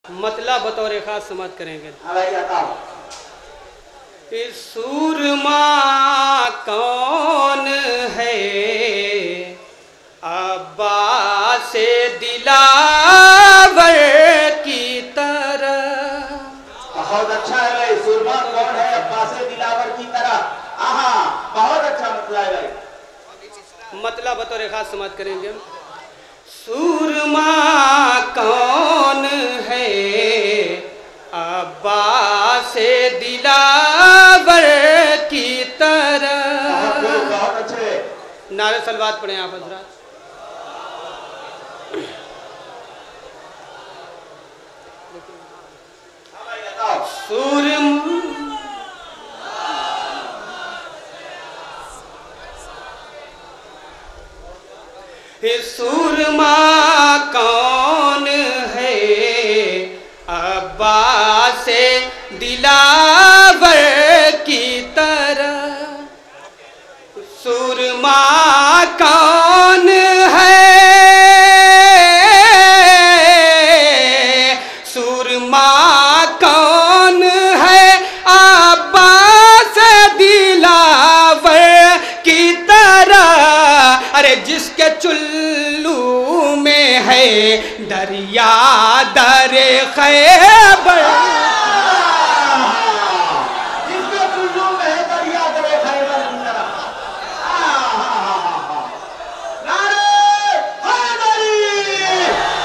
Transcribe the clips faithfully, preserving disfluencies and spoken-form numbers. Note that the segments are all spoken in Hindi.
मतलब बतौर खास समाप्त करेंगे। हाँ भाई बताओ। सूरमा कौन है अब्बा से दिलावर की तरह। बहुत अच्छा है भाई। सूरमा कौन है अब्बा से दिलावर की तरह। आहा बहुत अच्छा मतलब है भाई। मतलब बतौर खास समाप्त करेंगे। सूरमा कौन है अब्बा से दिलावर की तरह। बहुत अच्छे नारे सलवात पढ़े आप हजरात। सूरमा सूरमा कौन है अब्बा से दिलावर की तरह। सूरमा कौन है सूरमा कौन है अब्बा से दिलावर की तरह। अरे जिसके चुल्लू में है दरिया दरे खैबर। जिसके चुल्लू में है दरिया दरे खैबर की तरह। नारे हैदरी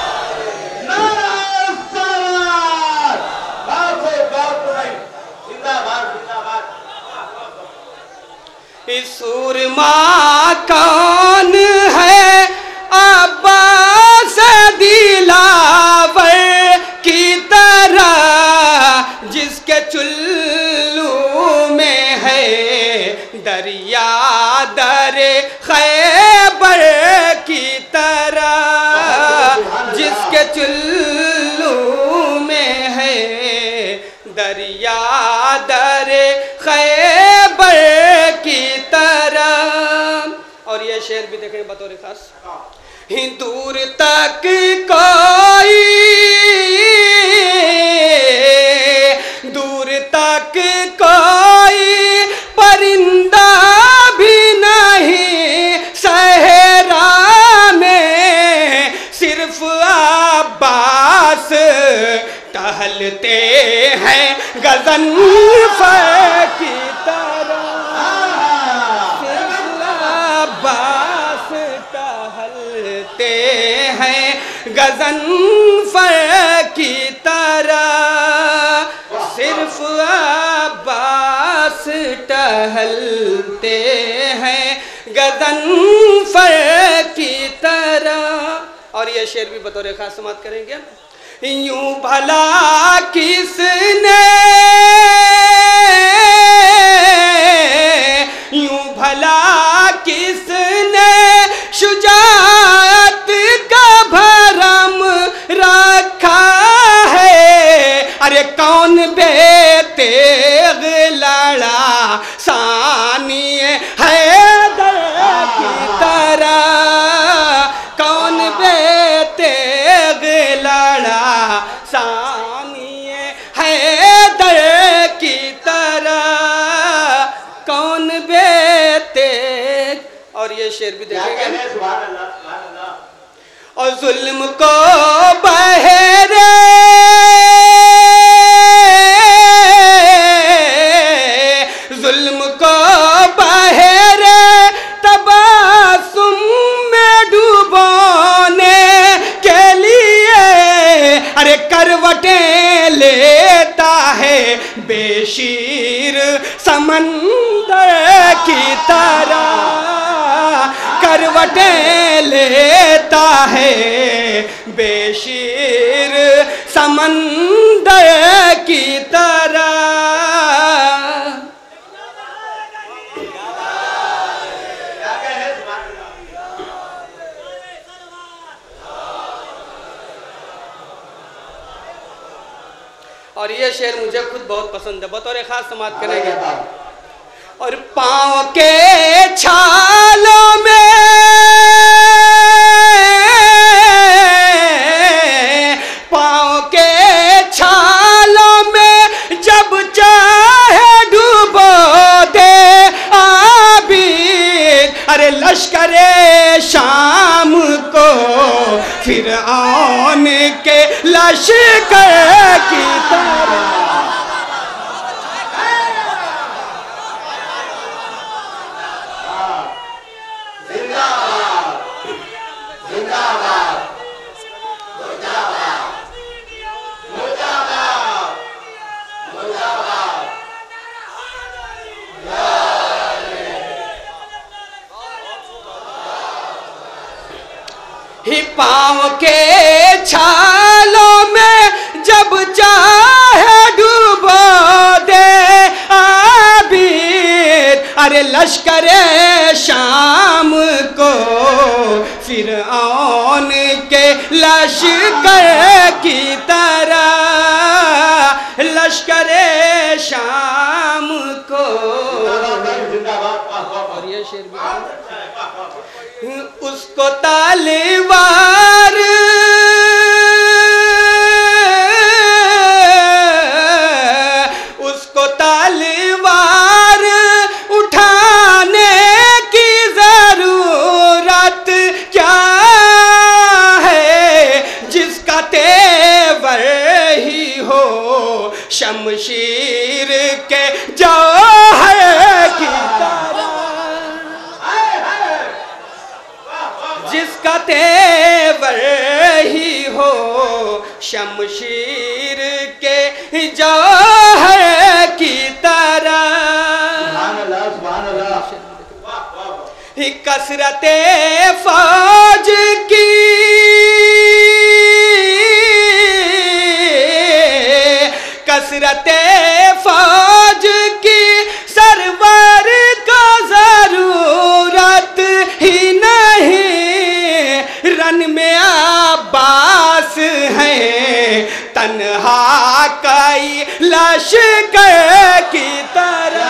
नारे सलावत। बहुत है बहुत भाई। जिंदाबाद जिंदाबाद। इस सूरमा कौन है अब्बा से दिलावर की तरह। जिसके चुल्लू में है दरिया दरे खैबर की तरह। जिसके चुल्लू में है दरिया दरे खैबर की तरह। और ये शेर भी देखें बतौर खास। ही दूर तक कोई दूर तक कोई परिंदा भी नहीं सहरा में। सिर्फ अब्बास टहलते हैं गज़नफ़र की तरह। सिर्फ अब्बास टहलते हैं गज़नफ़र की तरह। सिर्फ अब्बास टहलते हैं गज़नफ़र की तरह। और ये शेर भी बतौर खास समाप्त करेंगे। यूं भला किसने यूं भला किसने शुजाअत का भरम रखा है। अरे कौन बेतेग लड़ा सानिए हैदर की तरह। कौन बेतेग लड़ा सानिए हैदर की तरह। कौन बेतेग। और ये शेर भी देखेंगे। और जुल्म को बहरे जुल्म को बहरे तबासुम में डुबोने के लिए। अरे करवटें लेता है बेशीर समंदर की तरह। करवटें लेता है बेशीर समंदर की तरह। और ये शेर मुझे खुद बहुत पसंद है, बतौर खास समाप्त करेंगे। और पाँव के छालों में पाँव के अरे लश्करे शाम को फिरऔन के लश्कर की तरह। ही पाँव के छालों में जब चाहे डूबो दे आबिद, अरे लश्करे शाम को फिरऔन के लश्कर की तरह, लश्करे शाम को। और ये शेर भी उसको तलवार उसको तलवार उठाने की जरूरत क्या है, जिसका तेवर ही हो शमशीर के जौहर की तरह, जिसका तेवर ही हो शमशीर के जौहर की तरह। कसरते फौज की कसरते फौज की सरवर को जरूरत ही नहीं, रन में अब्बास हैं तन्हा कई लश्कर की तरह।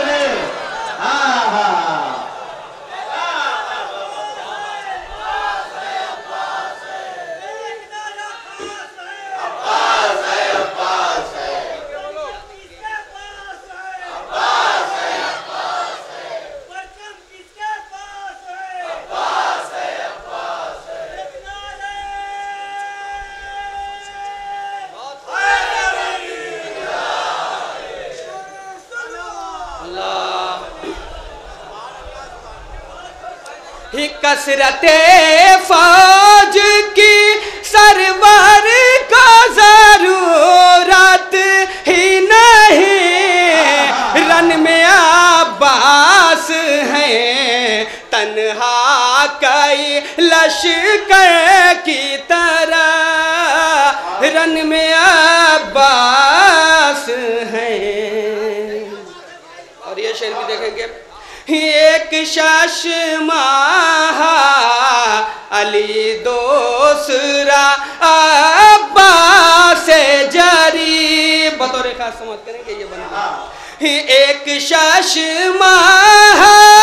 कसरते फौज की सरवर को जरूरत ही नहीं, रन में अब्बास हैं तन्हा कई लश्कर की तरह, रन में अब्बास हैं। और ये शेर भी देखेंगे। एक शशमाह अली दूसरा अब्बास जरी, बतौर खास समझ करेंगे ये बना। एक शशमाह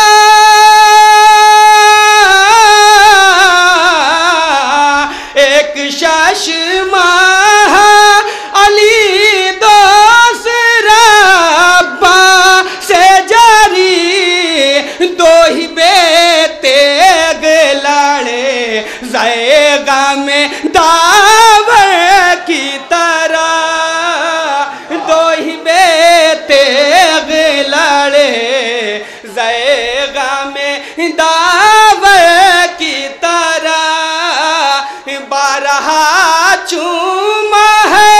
एक शशमाह अली दूसरा अब्बास जरी, दो ही बेटे लड़े ज़ैगा में दावर की तरह, दो ही बेटे लड़े ज़ैगा में दावर की तरह, बारह चूमा है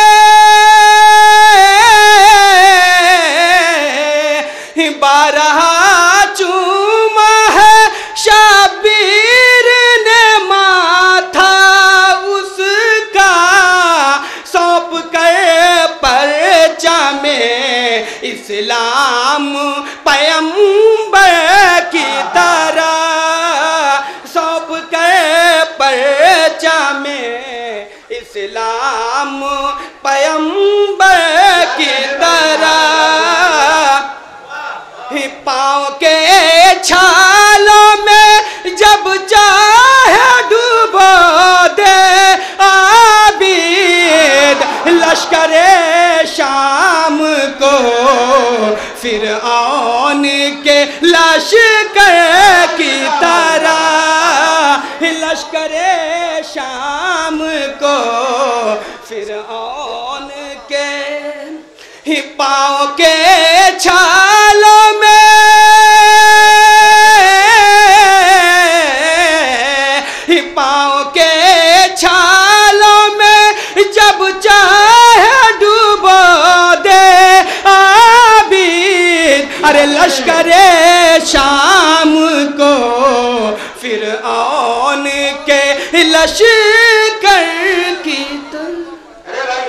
बारह चूमा है शाबीर ने माथा उसका सौंप कर परचा में इस्लाम पैगंबर की तरह, सौंप कर परचा में इस्लाम पैगंबर की तरह। पाँव के छालों में जब चाहे डूबो दे आबिद, लश्करे शाम को फिरऔन के लश्कर की तरह लश्करे शाम को फिरौन के पाँव के छालों में पाँव के छालों में जब चाहे डूबो दे आबिद। अरे लश्करे शाम को फिरौन के लश्कर की तरह। अरे भाई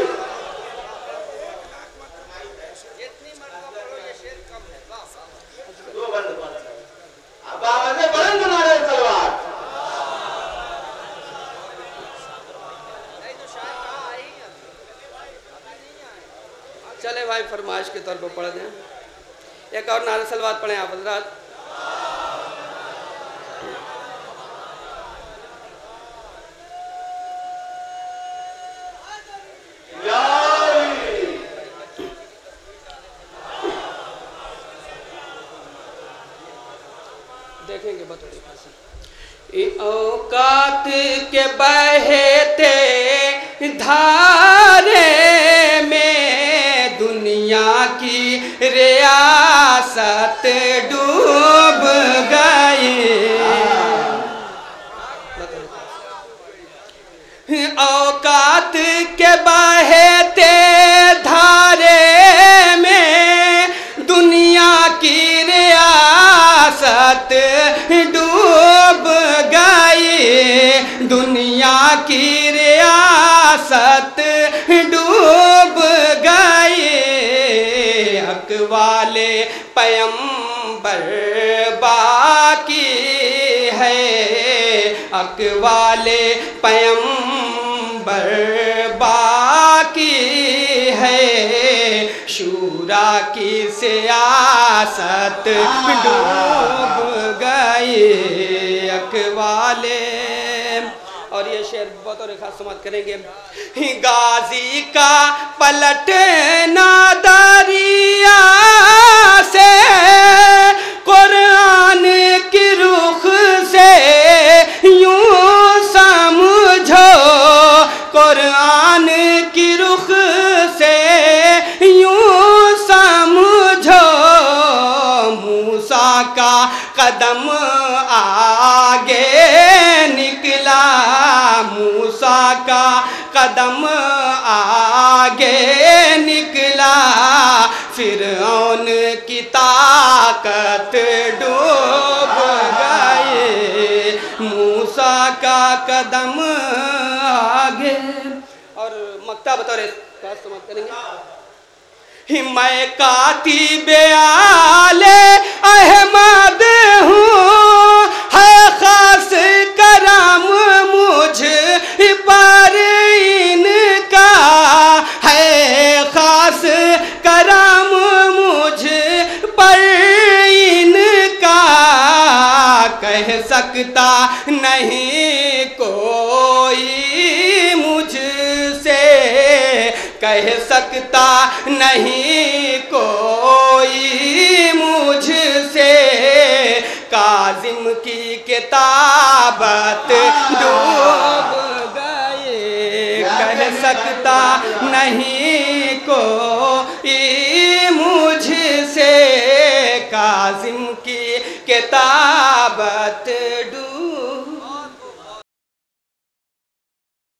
दो बंद अब आवाजें बुलंद बना रहे तलवार। चले भाई फरमाइश के तौर पर पढ़ दें। एक और नारे सलवात पढ़ें आप हजरात। देखेंगे बतौर औकात के बहते धारे में दुनिया की रियासत डूब गई। औकात के बहते धारे में दुनिया की रियासत डूब गई। दुनिया की रियासत डूब गई। हक वाले पैगंबर बाकी है। हक वाले पैगंबर बाकी है। शूरा की सियासत डूब गई। हक वाले और ये शेर बतौर खास समाप्त करेंगे। गाजी का पलटना दरिया से कुरान की रुख से यूं समझो। कुरान की रुख से यूं समझो। मूसा का कदम आगे निकला। मूसा का कदम आगे निकला। फिरौन की ताकत डूब गई। मूसा का कदम आगे। और मक्ता बतौर खास समाप्त करेंगे। मैं कातिबे आले अहमद हूँ। है खास करम मुझ पर इनका। है खास करम मुझ पर इनका। कह सकता नहीं कोई मुझसे। कह सकता नहीं कोई मुझसे। काजिम की किताबत डूब गए। कह सकता नहीं कोई मुझसे। काजिम की किताबत डूब